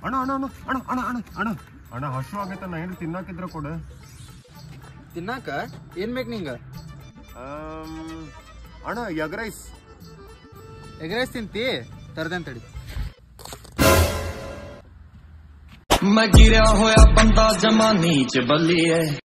ಅಣ್ಣ ಅಣ್ಣ ಅಣ್ಣ ಅಣ್ಣ ಅಣ್ಣ ಅಣ್ಣ ಅಣ್ಣ ಅಣ್ಣ ಹಸು ಆಗೈತಣ್ಣ ಏನು ತಿನ್ನಾಕಿದ್ರ ಕೊಡ. ತಿನ್ನಾಕ ಏನ್ ಬೇಕು ನಿಂಗ? ಅಣ್ಣ ಎಗ್ ರೈಸ್. ಎಗ್ ರೈಸ್ ತಿಂತಿ? ತರದೇನ್ ತಡಿ. मैं गिरा होया बंदा जमा नीच बल्ली है